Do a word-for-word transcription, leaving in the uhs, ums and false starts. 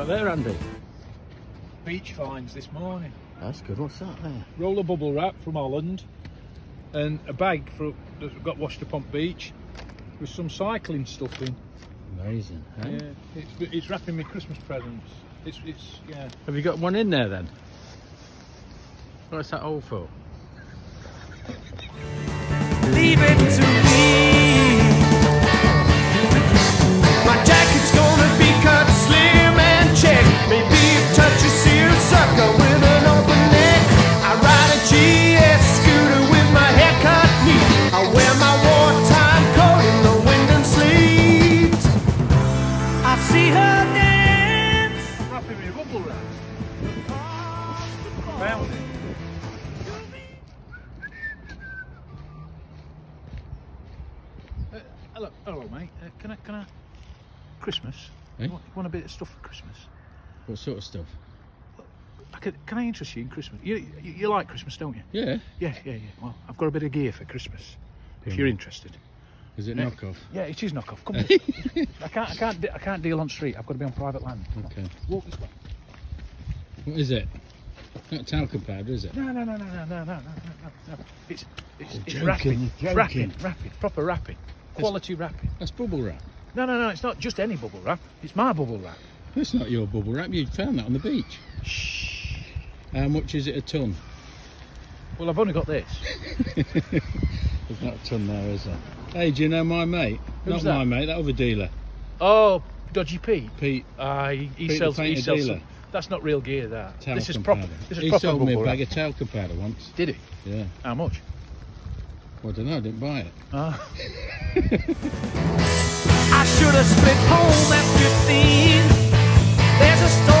that there, Andy? Beach finds this morning. That's good. What's that there? Roll of bubble wrap from Holland, and a bag for, that got washed up on beach with some cycling stuff in. Amazing. Eh? Yeah, it's, it's wrapping me Christmas presents. It's, it's, yeah. Have you got one in there then? What's that all for? Leave it to me. My jacket's gonna be cut slim and check. Maybe a touch of seersucker with an open neck. I ride a G S scooter with my haircut neat. I wear my wartime coat in the wind and sleet. I see her dance. Wrapping me bubble wrap. Found it. Uh, hello, hello, mate. Uh, can I, can I? Christmas. Eh? You, want, you want a bit of stuff for Christmas? What sort of stuff? I could, can I interest you in Christmas? You, you, you like Christmas, don't you? Yeah. Yeah, yeah, yeah. Well, I've got a bit of gear for Christmas. If Go you're on. interested. Is it Yeah. knockoff? Yeah, it is knockoff. Come on. I can't, I can't, de- I can't deal on street. I've got to be on private land. Come on. Okay. Walk this way. What is it? Not talcum powder, is it? No, no, no, no, no, no, no, no, no, no. It's, it's, You're it's joking, wrapping, you're joking. wrapping, wrapping, proper wrapping, quality wrapping. That's bubble wrap. No, no, no. It's not just any bubble wrap. It's my bubble wrap. That's not your bubble wrap. You found that on the beach. Shh. How much is it a ton? Well, I've only got this. There's not a ton there, is there? Hey, do you know my mate? Who's not that? my mate, that other dealer. Oh, Dodgy Pete. Pete, Ah, he, he Pete the sells. He painter sells. dealer. Some, that's not real gear. That. talcum This is proper. powder. This is he proper sold me a bubble bag wrap. of talcum powder once. Did he? Yeah. How much? Well, I don't know, I didn't buy it. Ah. I should have split home at fifteen. There's a story.